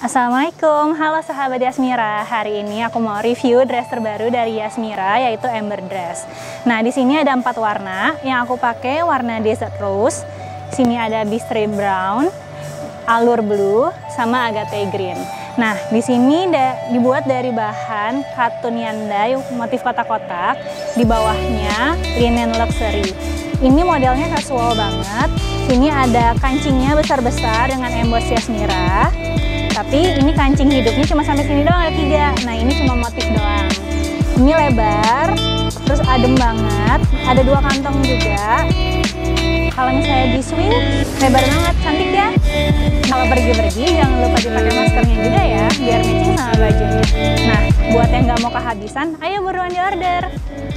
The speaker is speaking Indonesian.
Assalamualaikum, halo sahabat Yasmira. Hari ini aku mau review dress terbaru dari Yasmira, yaitu Amber Dress. Nah, di sini ada 4 warna. Yang aku pakai warna Desert Rose. Sini ada Bistri Brown, Allure Blue, sama Agate Green. Nah, di sini dibuat dari bahan katun Yandai motif kotak-kotak. Di bawahnya linen luxury. Ini modelnya casual banget. Sini ada kancingnya besar-besar dengan emboss Yasmira. Tapi ini kancing hidupnya cuma sampai sini doang, ada 3. Nah, ini cuma motif doang. Ini lebar, terus adem banget. Ada 2 kantong juga. Kalau misalnya di swing, lebar banget, cantik ya. Kalau pergi-pergi, jangan lupa dipakai maskernya juga ya, biar matching sama bajunya. Nah, buat yang nggak mau kehabisan, ayo buruan di order.